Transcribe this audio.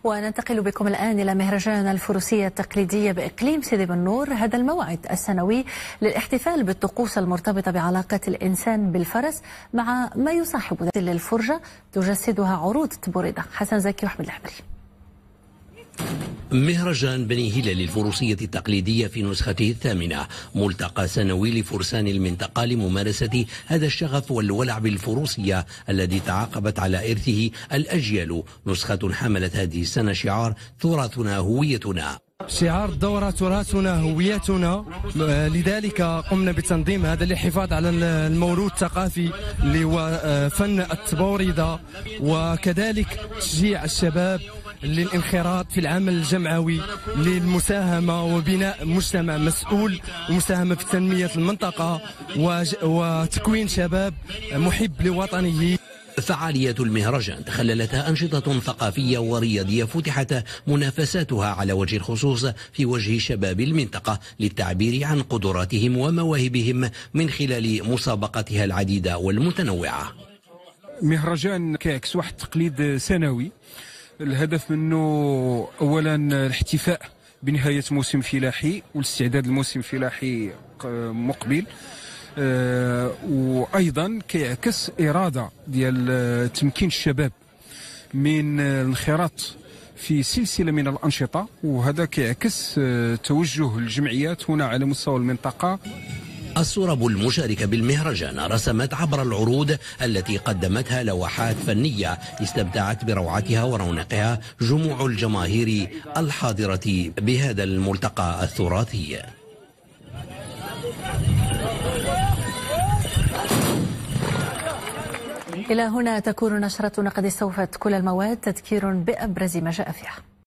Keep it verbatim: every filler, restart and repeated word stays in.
وننتقل بكم الآن إلى مهرجان الفروسية التقليدية بإقليم سيدي بن نور. هذا الموعد السنوي للاحتفال بالطقوس المرتبطة بعلاقة الإنسان بالفرس مع ما يصاحب ذلك الفرجة تجسدها عروض تبوريدة. حسن زكي وأحمد الحبري. مهرجان بني هلال للفروسية التقليدية في نسخته الثامنة ملتقى سنوي لفرسان المنطقة لممارسة هذا الشغف والولع بالفروسية الذي تعاقبت على إرثه الأجيال. نسخة حملت هذه السنة شعار تراثنا هويتنا. شعار الدورة تراثنا هويتنا، لذلك قمنا بتنظيم هذا للحفاظ على الموروث الثقافي اللي هو فن التبوريدة، وكذلك تشجيع الشباب للانخراط في العمل الجمعوي للمساهمة وبناء مجتمع مسؤول ومساهمة في تنمية المنطقة وتكوين شباب محب لوطنه. فعاليات المهرجان تخللتها أنشطة ثقافية ورياضية فتحت منافساتها على وجه الخصوص في وجه شباب المنطقة للتعبير عن قدراتهم ومواهبهم من خلال مسابقاتها العديدة والمتنوعة. مهرجان كيعكس واحد التقليد سنوي، الهدف منه أولا الاحتفاء بنهاية موسم فلاحي والاستعداد لموسم فلاحي مقبل، أه وأيضا كيعكس إرادة ديال تمكين الشباب من الانخراط في سلسلة من الأنشطة، وهذا كيعكس توجه الجمعيات هنا على مستوى المنطقة. الصورب المشاركة بالمهرجان رسمت عبر العروض التي قدمتها لوحات فنية استمتعت بروعتها ورونقها جموع الجماهير الحاضرة بهذا الملتقى التراثي. إلى هنا تكون نشرتنا قد استوفت كل المواد. تذكير بأبرز ما جاء فيها.